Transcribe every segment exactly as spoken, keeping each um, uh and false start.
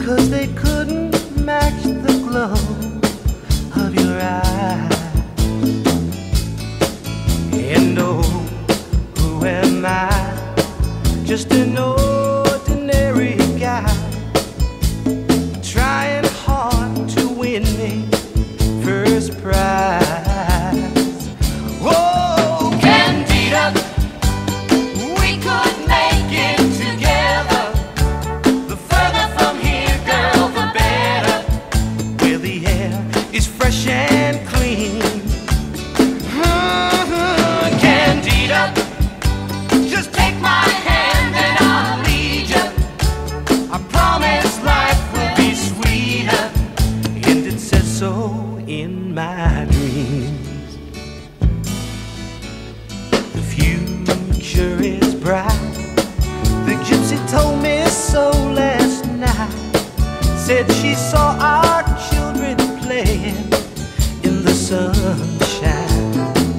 'cause they couldn't match the glow of your eyes. And oh, who am I? Just an ordinary guy, trying hard to win me first prize. Whoa, Candida, we could make it together. The further from here, girl, the better. Where the air is fresh and clean. Mm-hmm. Candida, just take my hand and I'll lead you. I promise life will be sweeter, and it says so in my dreams. The future is bright. The gypsy told me so last night. Said she saw our children playing in the sunshine.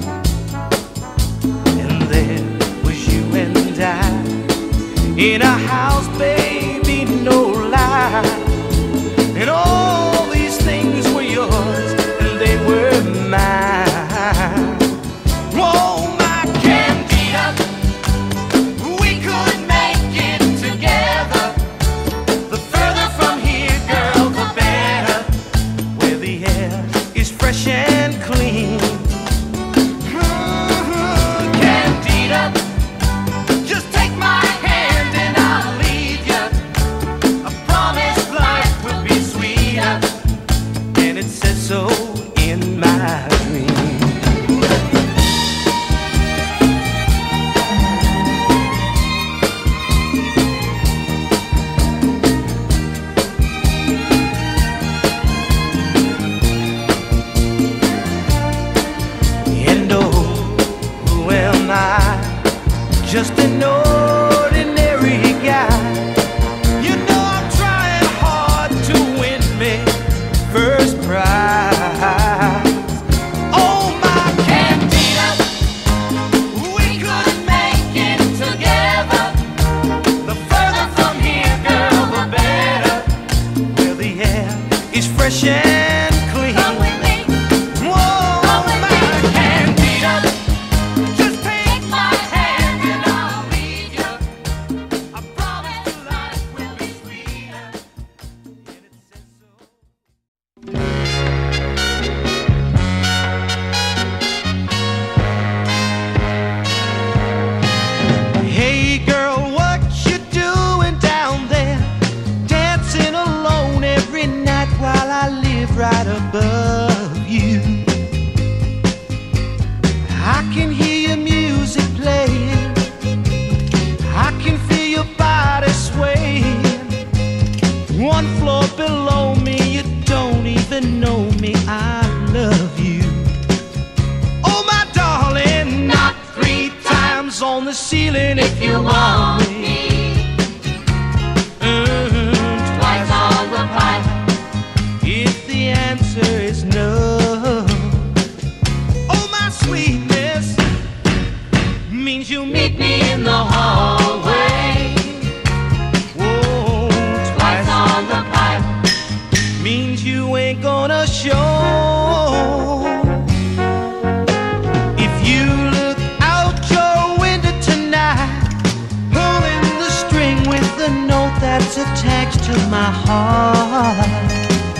And there was you and I in a house, baby, no lie. And all these things were yours and they were mine. Whoa, my Candida, we could make it together. The further from here, girl, the better. Where the air is fresh and clean. Mm-hmm. Candida, just take my hand and I'll lead you. I promise life will be sweeter, and it says so in my dreams. And oh, who am I? Just an ordinary guy. You know I'm trying hard to win me first prize. Oh, my Candida, we could make it together. The further from here, girl, the better. Where the air is fresh and clean. Come with me. Whoa, Come with my me. Candida, just take my hand and I'll lead you. I promise life will be sweeter, and it says so. Hey girl, what you doing down there? Dancing alone every night while I live right above you. I can hear your music playing. I can feel your body swaying. One floor below me, you don't even know me. I love you. Oh, my darling, knock three times on the ceiling if you want me. Mm, twice on the pipe if the answer is no. Oh, my sweetness means you meet me in the hallway. Whoa, twice on the pipe means you ain't gonna show. If you look out your window tonight, pulling the string with the note that's attached to my heart.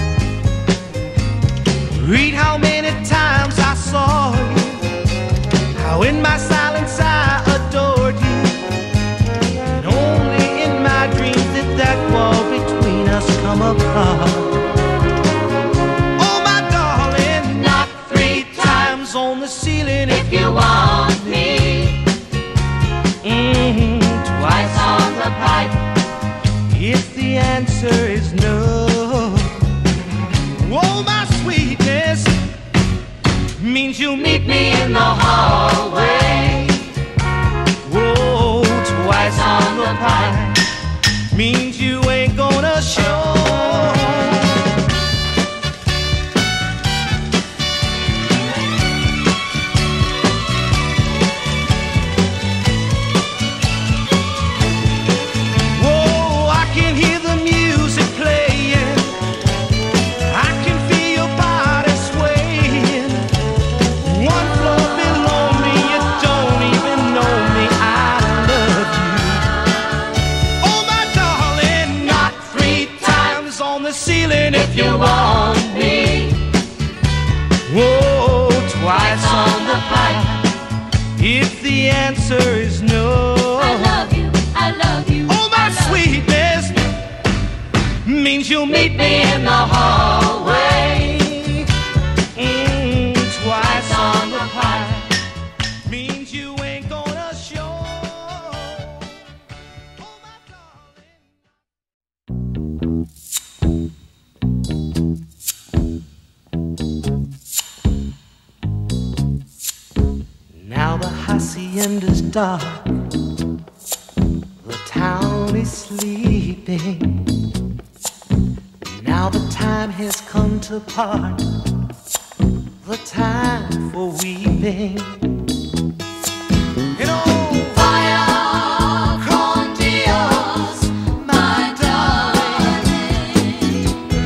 Read how many times I saw you, how in my silence I adored you. And only in my dreams did that wall between us come apart. Oh, my darling, knock three times on the ceiling if you want me. Mm-hmm. Twice on the pipe if the answer is no. Oh, my sweetness means you'll meet me in the hallway. Whoa, twice on the pipe means you ain't gonna show. Whoa, I can hear the music play. the ceiling if you want me. Whoa, twice on the pipe if the answer is no. I love you, I love you. Oh, my sweetness means you'll meet me in the hallway. Mm, twice on the pipe means you ain't gonna show. Oh, my darling. Now the hacienda's dark, the town is sleeping. Now the time has come to part, the time for weeping. You know, Vaya Con Dios, my darling.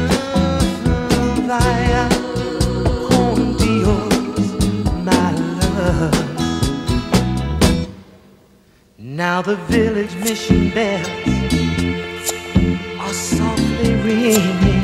Vaya Con Dios, my love. Now the village mission bells are softly ringing.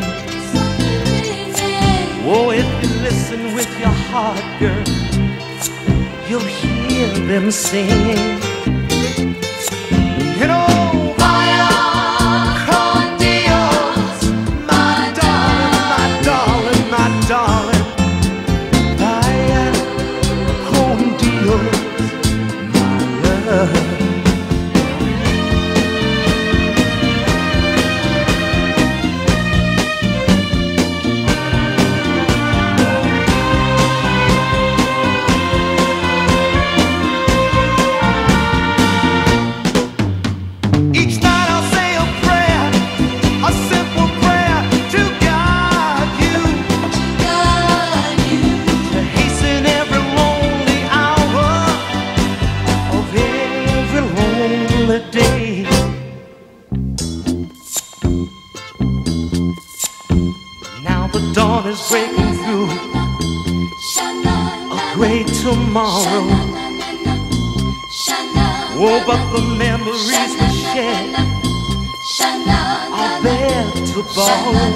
Oh, if you listen with your heart, girl, you'll hear them singing. You know, Vaya Con Dios, my darling, my darling, my darling. Vaya Con Dios, my love. Dawn is breaking through a great tomorrow. Oh, but the memories we shared are there to borrow.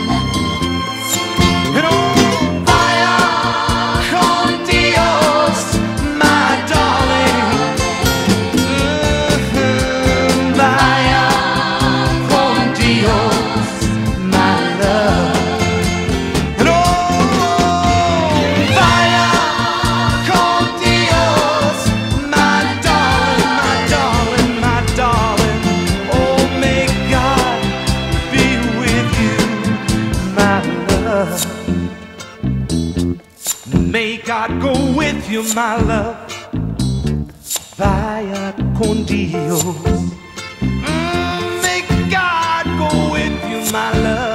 And oh, Vaya Con Dios, my darling. Mm-hmm. Vaya Con Dios, my love. May God go with you, my love. Vaya Con Dios. Mm, may God go with you, my love.